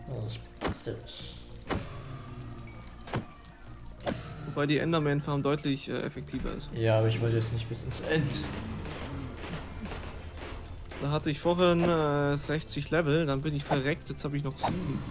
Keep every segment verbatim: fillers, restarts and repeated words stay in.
Also ich basteln. Wobei die Enderman-Farm deutlich äh, effektiver ist. Ja, aber ich wollte jetzt nicht bis ins End. Da hatte ich vorhin äh, sechzig Level, dann bin ich verreckt, jetzt habe ich noch sieben.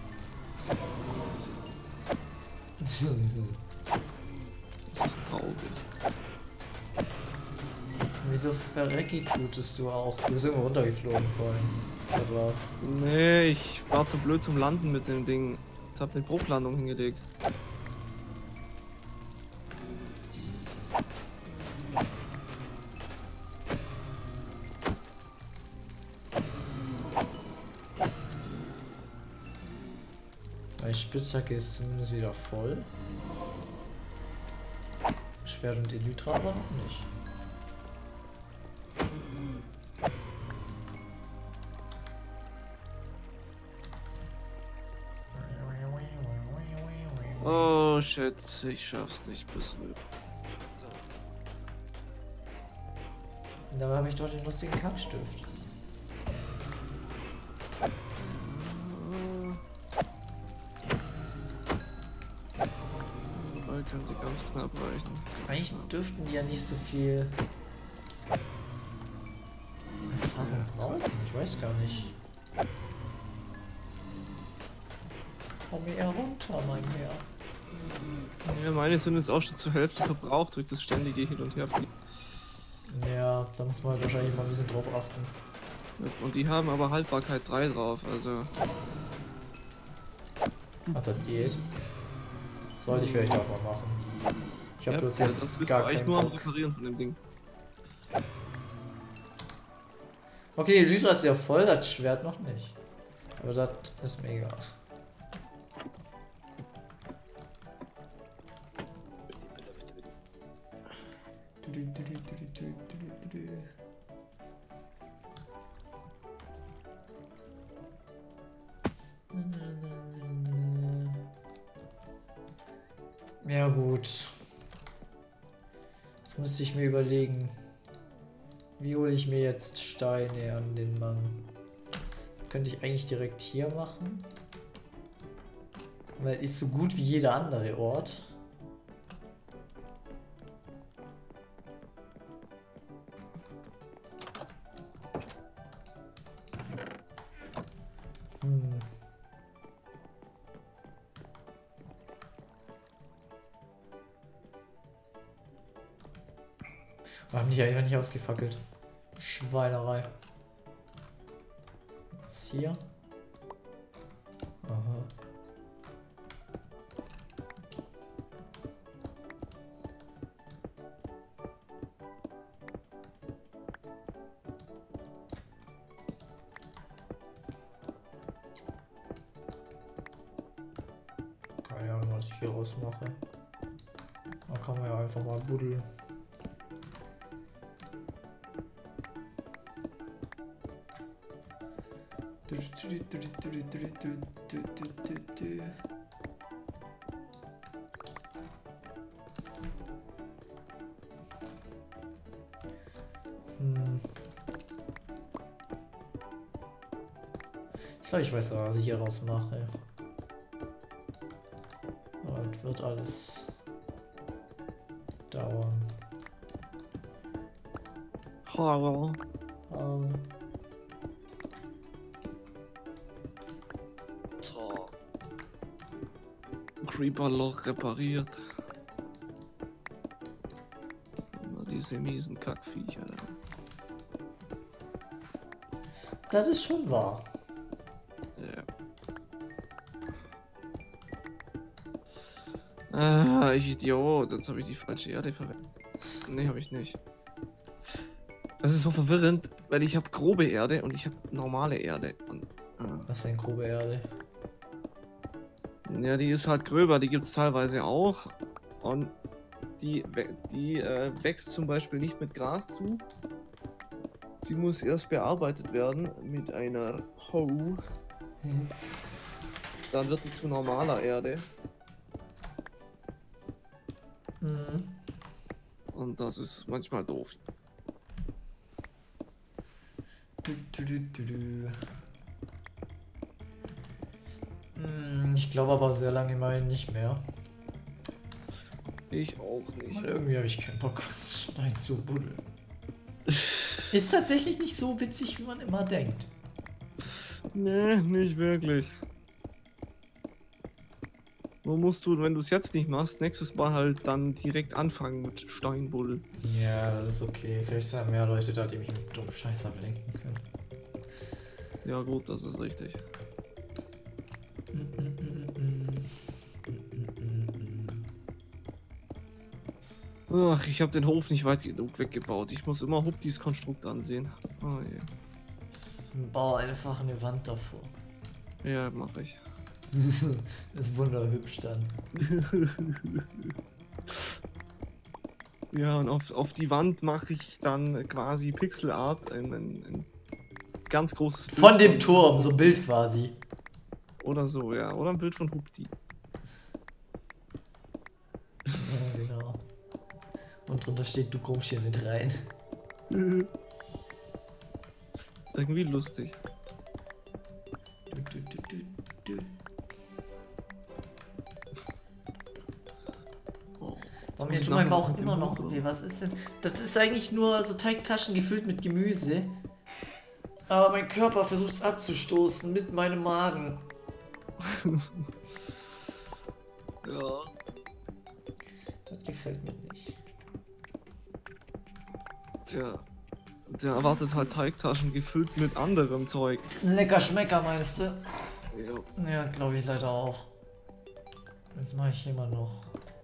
Das ist traurig. Wieso verrecki tutest du auch? Du bist irgendwo runtergeflogen vorhin. Oder was? Nee, ich war zu blöd zum Landen mit dem Ding. Ich habe eine Bruchlandung hingelegt. Meine Spitzhacke ist zumindest wieder voll. Schwert und Elytra aber noch nicht. Oh shit, ich schaff's nicht bis rüber. Und dabei habe ich doch den lustigen Kackstift. Dabei könnte ganz knapp reichen. Eigentlich dürften die ja nicht so viel Erfahrung brauchen. Ich weiß gar nicht. Komm mir runter, mein Herr. Ja, meine sind jetzt auch schon zur Hälfte verbraucht durch das ständige Hin- und Herfliegen. Ja, da muss man halt wahrscheinlich mal ein bisschen drauf achten. Und die haben aber Haltbarkeit drei drauf, also. Ach, das geht. Sollte ich vielleicht auch mal machen. Ich habe Ja, bloß ja, jetzt das bist gar du eigentlich keinen nur am Bock. Reparieren von dem Ding. Okay, Elytra ist ja voll, das Schwert noch nicht. Aber das ist mir egal. Ja gut. Jetzt müsste ich mir überlegen, wie hole ich mir jetzt Steine an den Mann. Könnte ich eigentlich direkt hier machen. Weil ist so gut wie jeder andere Ort. Hm. Haben die einfach nicht ausgefackelt. Schweinerei. Was ist hier? Aha. Keine Ahnung, was ich hier raus mache. Da kann man ja einfach mal buddeln. Hm. Ich glaube, ich weiß, was ich hier raus mache. Aber es wird alles dauern. Horror. Ähm, So. Creeper-Loch repariert. Immer diese miesen Kackviecher. das ist schon wahr. Ja. Ah, ich Idiot. Jetzt habe ich die falsche Erde verwendet. Nee, habe ich nicht. Das ist so verwirrend, weil ich habe grobe Erde und ich habe normale Erde. Und, ah. Was ist denn grobe Erde? Ja, die ist halt gröber, die gibt es teilweise auch. Und die, wä- die äh, wächst zum Beispiel nicht mit Gras zu. Die muss erst bearbeitet werden mit einer Hoe. Dann wird die zu normaler Erde. Mhm. Und das ist manchmal doof. Du, du, du, du, du. Ich glaube aber sehr lange mal nicht mehr. Ich auch nicht. Und irgendwie habe ich keinen Bock, Stein zu buddeln. Ist tatsächlich nicht so witzig, wie man immer denkt. Nee, nicht wirklich. Wo musst du, wenn du es jetzt nicht machst, nächstes Mal halt dann direkt anfangen mit Steinbuddel. Ja, das ist okay. Vielleicht sind da mehr Leute da, die mich mit dummen Scheiß ablenken können. Ja gut, das ist richtig. Ach, ich habe den Hof nicht weit genug weggebaut. Ich muss immer Huptis Konstrukt ansehen. Oh je. Bau einfach eine Wand davor. Ja, mache ich. Ist wunderhübsch dann. Ja, und auf, auf die Wand mache ich dann quasi Pixelart, ein, ein, ein ganz großes Bild Von dem Turm, so Bild quasi. Oder so, ja. Oder ein Bild von Hupti. Ja, genau. Und drunter steht, du kommst hier nicht rein. Irgendwie lustig. Du, du, du, du, du. Oh, Warum jetzt tut mein Bauch immer noch weh? Was ist denn? Das ist eigentlich nur so Teigtaschen gefüllt mit Gemüse. Aber mein Körper versucht es abzustoßen mit meinem Magen. Ja. Das gefällt mir nicht. Tja. Der erwartet halt Teigtaschen gefüllt mit anderem Zeug. Lecker Schmecker meinst du? Ja. Ja, glaube ich leider auch. Jetzt mache ich immer noch.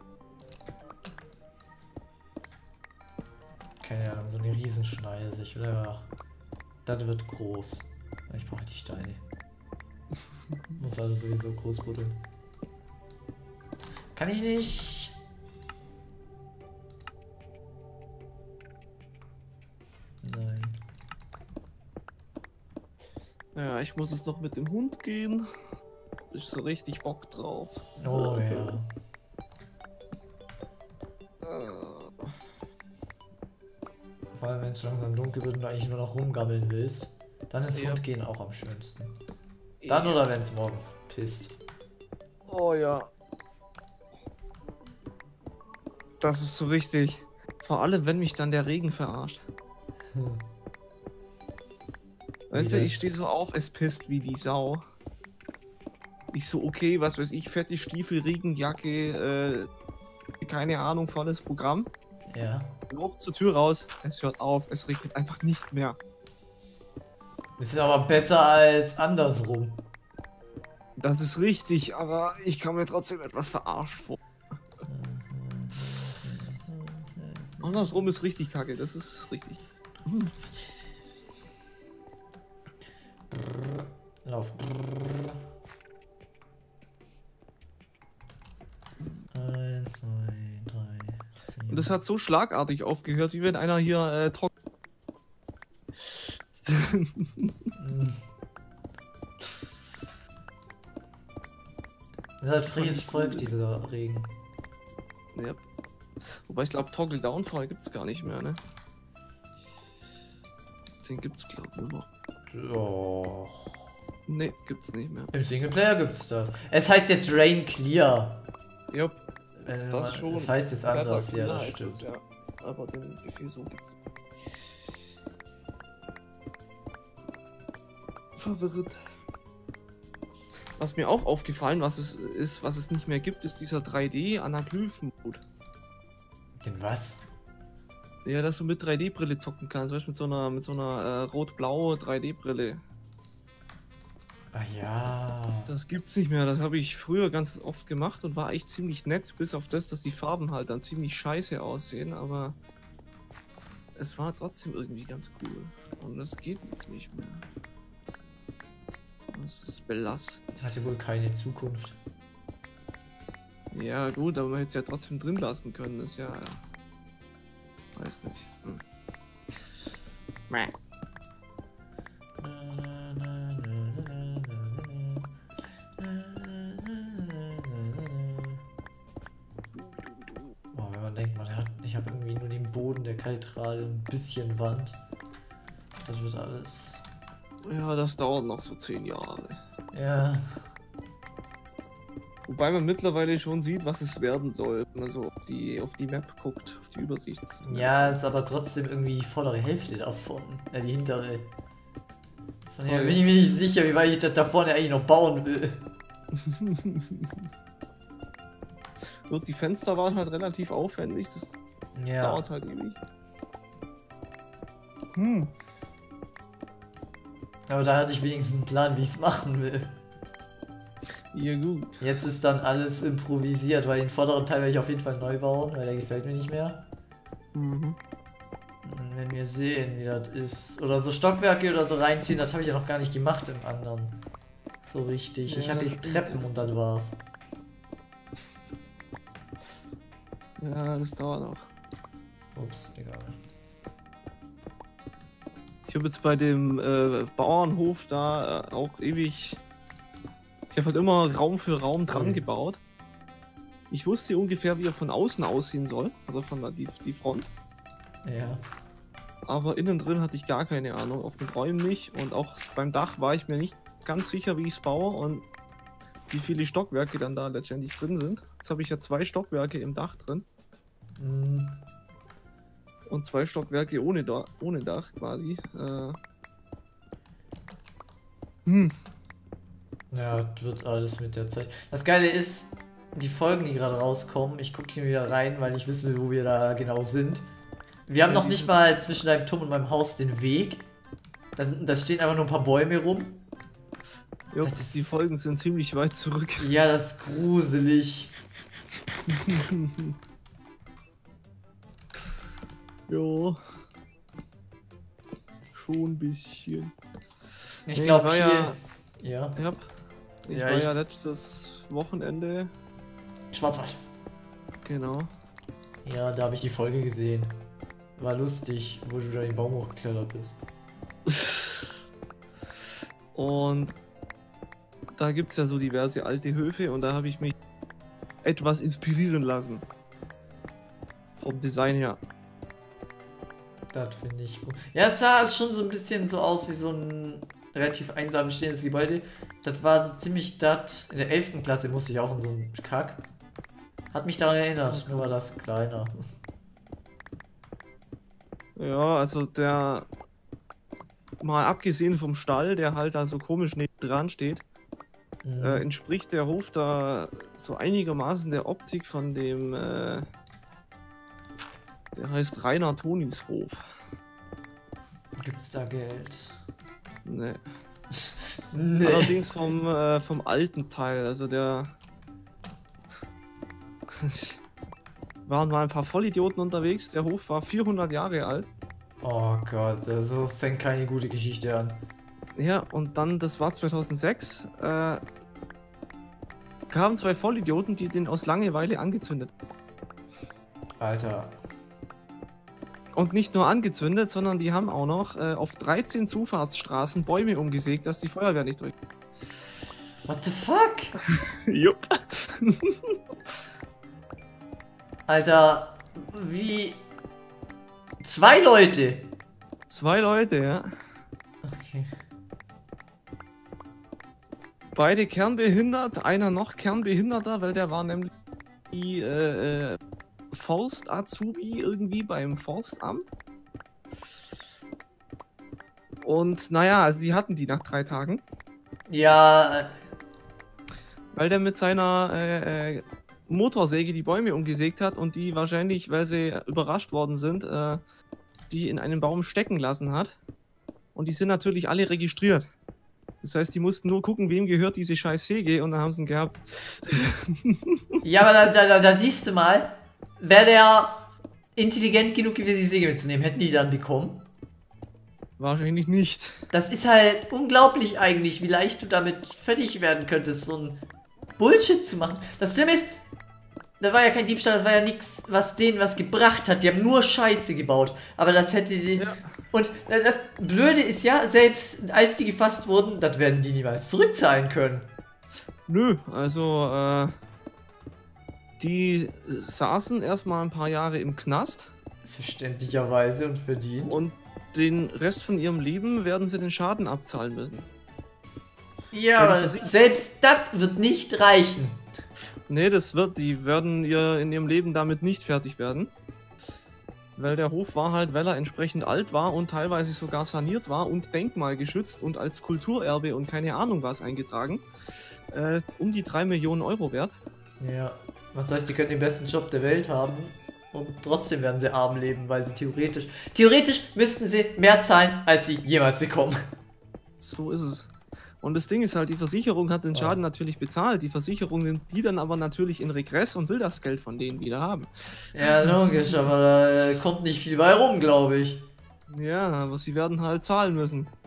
Keine Ahnung, so eine Riesenschneise. Ich will ja. Das wird groß. Ich brauche die Steine. Muss also sowieso groß buddeln. Kann ich nicht. Nein. Ja, ich muss es noch mit dem Hund gehen. Ist so richtig Bock drauf. Oh ja. Äh, Vor allem wenn es langsam dunkel wird und du eigentlich nur noch rumgammeln willst, dann ist Ja. Hund gehen auch am schönsten. Dann ja. oder wenn es morgens pisst. Oh ja. Das ist so richtig. Vor allem, wenn mich dann der Regen verarscht. Hm. Weißt Wie du, denn? ich stehe so auf, es pisst wie die Sau. Ich so, okay, was weiß ich, fette Stiefel, Regenjacke, äh, keine Ahnung, volles Programm. Ja. Lauf zur Tür raus, es hört auf, es regnet einfach nicht mehr. Das ist aber besser als andersrum. Das ist richtig, aber ich kam mir trotzdem etwas verarscht vor. Andersrum ist richtig kacke, das ist richtig. Lauf. Eins, zwei, drei, vier. Und das hat so schlagartig aufgehört, wie wenn einer hier äh, trocken. Hm. Das ist halt frisches Zeug, dieser Regen. Yep. Wobei ich glaube, Toggle Downfall gibt es gar nicht mehr, ne? Den gibt's glaube ich nur noch. Doch. Ne, gibt's nicht mehr. Im Singleplayer gibt's das. Es heißt jetzt Rain Clear. Yep, Äh, das schon. Es heißt jetzt anders, ja, das heißt stimmt. es, ja. Aber den Befehl so gibt's. Verwirrt. Was mir auch aufgefallen, was es ist, was es nicht mehr gibt, ist dieser drei D-Anaglyphen-Mode. Den was? Ja, dass du mit drei D-Brille zocken kannst, weißt du, mit so einer, mit so einer äh, rot-blau drei D-Brille. Ah ja. Das gibt's nicht mehr, das habe ich früher ganz oft gemacht und war echt ziemlich nett, bis auf das, dass die Farben halt dann ziemlich scheiße aussehen, aber es war trotzdem irgendwie ganz cool. Und das geht jetzt nicht mehr. Das ist belastend. Hatte wohl keine Zukunft. Ja gut, aber man hätte es ja trotzdem drin lassen können, ist ja... Weiß nicht. Hm. Mäh. Oh, wenn man denkt, man hat, ich habe irgendwie nur den Boden der Kaltrade, ein bisschen Wand. Das wird alles. Ja, das dauert noch so zehn Jahre. Ja. Wobei man mittlerweile schon sieht, was es werden soll, wenn man so auf die, auf die Map guckt, auf die Übersicht. Ja, ist aber trotzdem irgendwie die vordere Hälfte davon. Ja, die hintere. Von daher bin ich mir nicht sicher, wie weit ich das da vorne eigentlich noch bauen will. Wird die Fenster waren halt relativ aufwendig, das ja. dauert halt ewig. Hm. Aber da hatte ich wenigstens einen Plan, wie ich es machen will. Ja gut. Jetzt ist dann alles improvisiert, weil den vorderen Teil werde ich auf jeden Fall neu bauen, weil der gefällt mir nicht mehr. Mhm. Und wenn wir sehen, wie das ist. Oder so Stockwerke oder so reinziehen, das habe ich ja noch gar nicht gemacht im anderen. So richtig. Ja, ich hatte die Treppen und dann war's. Ja, das dauert noch. Ups, egal. Ich habe jetzt bei dem äh, Bauernhof da äh, auch ewig. Ich habe halt immer Raum für Raum dran Mhm. gebaut. Ich wusste ungefähr, wie er von außen aussehen soll, also von der die, die Front. Ja. Aber innen drin hatte ich gar keine Ahnung, auch mit Räumen nicht. Und auch beim Dach war ich mir nicht ganz sicher, wie ich es baue und wie viele Stockwerke dann da letztendlich drin sind. Jetzt habe ich ja zwei Stockwerke im Dach drin. Mhm. Und zwei Stockwerke ohne, da ohne Dach quasi. Äh hm. Ja, wird alles mit der Zeit. Das Geile ist, die Folgen, die gerade rauskommen, ich gucke hier wieder rein, weil ich wissen will, wo wir da genau sind. Wir haben Ja, noch nicht mal zwischen deinem Turm und meinem Haus den Weg. Da, sind, da stehen einfach nur ein paar Bäume rum. Jo, Das ist- die Folgen sind ziemlich weit zurück. Ja, das ist gruselig. Jo. Schon ein bisschen. Ich Nee, glaube war hier... ja- Ja. Ja. Ich Ja, war ich- ja letztes Wochenende. Schwarzwald. Genau. Ja, da habe ich die Folge gesehen. War lustig, wo du da den Baum hochgeklettert bist. Und da gibt es ja so diverse alte Höfe und da habe ich mich etwas inspirieren lassen. Vom Design her. Das finde ich gut. Ja, es sah schon so ein bisschen so aus wie so ein relativ einsam stehendes Gebäude. Das war so ziemlich das. In der elften Klasse musste ich auch in so einen Kack. Hat mich daran erinnert, nur war das kleiner. Ja, also der. Mal abgesehen vom Stall, der halt da so komisch neben dran steht, Mhm. äh, entspricht der Hof da so einigermaßen der Optik von dem. Äh, der heißt Rainer Tonis Hof. Gibt's da Geld? Ne. Nee. Allerdings vom, äh, vom alten Teil, also der. Waren mal ein paar Vollidioten unterwegs. Der Hof war vierhundert Jahre alt. Oh Gott, so fängt keine gute Geschichte an. Ja, und dann, das war zweitausendsechs, äh, kamen zwei Vollidioten, die den aus Langeweile angezündet. Alter. Und nicht nur angezündet, sondern die haben auch noch äh, auf dreizehn Zufahrtsstraßen Bäume umgesägt, dass die Feuerwehr nicht durch. What the fuck? Jupp. Alter, wie... Zwei Leute! Zwei Leute, ja. Okay. Beide kernbehindert, einer noch kernbehinderter, weil der war nämlich die äh, äh, Forst-Azubi irgendwie beim Forstamt. Und naja, also die hatten die nach drei Tagen, Ja, äh, weil der mit seiner äh, äh, Motorsäge die Bäume umgesägt hat und die wahrscheinlich, weil sie überrascht worden sind, äh, die in einem Baum stecken lassen hat. Und die sind natürlich alle registriert. Das heißt, die mussten nur gucken, wem gehört diese scheiß Säge und dann haben sie ihn gehabt. ja, aber da, da, da, da siehst du mal, wäre der intelligent genug gewesen, die Säge mitzunehmen, hätten die dann bekommen. Wahrscheinlich nicht. Das ist halt unglaublich eigentlich, wie leicht du damit fertig werden könntest, so ein Bullshit zu machen. Das Schlimme ist, da war ja kein Diebstahl, das war ja nichts, was denen was gebracht hat. Die haben nur Scheiße gebaut. Aber das hätte die... Ja. Und das Blöde ist ja, selbst als die gefasst wurden, das werden die niemals zurückzahlen können. Nö, also äh, die saßen erstmal ein paar Jahre im Knast Verständlicherweise und verdient. und den Rest von ihrem Leben werden sie den Schaden abzahlen müssen. Ja, Weil die aber Versicherung- selbst das wird nicht reichen. Nee, das wird, die werden ihr in ihrem Leben damit nicht fertig werden. Weil der Hof war halt, weil er entsprechend alt war und teilweise sogar saniert war und denkmalgeschützt und als Kulturerbe und keine Ahnung was eingetragen, äh, um die drei Millionen Euro wert. Ja, was heißt, die können den besten Job der Welt haben und trotzdem werden sie arm leben, weil sie theoretisch, theoretisch müssten sie mehr zahlen, als sie jemals bekommen. So ist es. Und das Ding ist halt, die Versicherung hat den Schaden natürlich bezahlt, die Versicherung nimmt die dann aber natürlich in Regress und will das Geld von denen wieder haben. Ja, logisch, aber da kommt nicht viel bei rum, glaube ich. Ja, aber sie werden halt zahlen müssen.